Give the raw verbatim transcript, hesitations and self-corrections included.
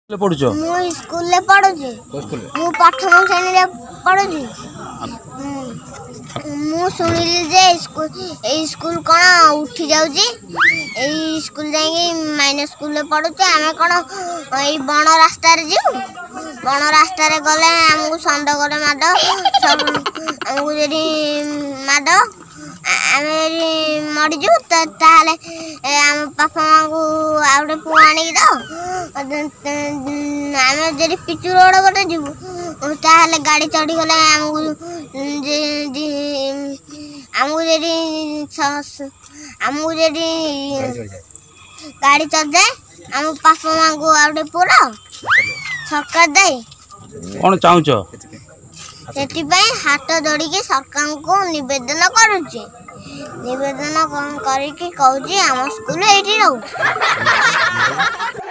पढ़ुछ मु स्कूल ले पढ़ुची मु प्रथम श्रेणी रे पढ़ुची मु सुनिली जे स्कूल ए स्कूल कोन उठी जाउची ए स्कूल जाई माइनस स्कूल ले पढ़ुची आमे कोन ए बण रास्ता रे जीव बण रास्ता रे गले हमहु संड गले माड हमहु जेडी माड आमे मरि जु ताले हम पापा को आउडे पुआणी दो आमे जेडी पिचु रोड बटे जीवु ताले गाड़ी चढ़ी गले हमहु जे हमहु जेडी हमहु जेडी गाड़ी चढ़ जाए हम पापा मां को आउडे पूरा सरकार दे कोन चाहूचो सेति पई हाथ जोड़ी के सरकार को निवेदन करूची निवेदन करी के कहूची हम स्कूल एठी रहू।